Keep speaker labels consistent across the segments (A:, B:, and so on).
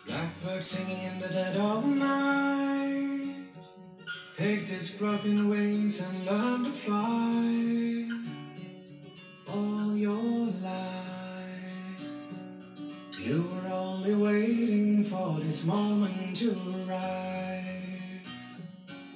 A: Blackbird singing in the dead of night. Take these broken wings and learn to fly all your life. You were only waiting for this moment to rise.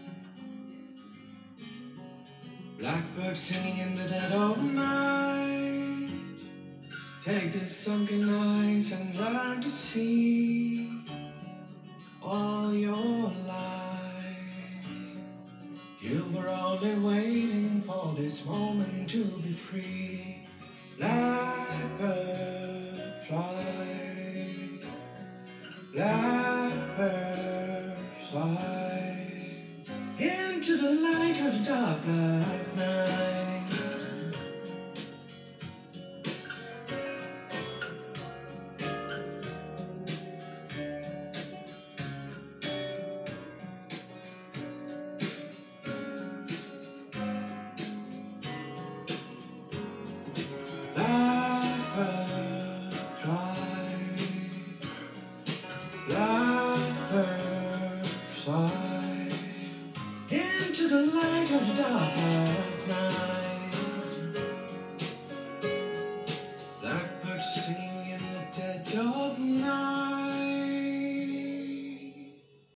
A: Blackbird singing in the dead of night. Take these sunken eyes and learn to see all your life. You were only waiting for this moment to be free.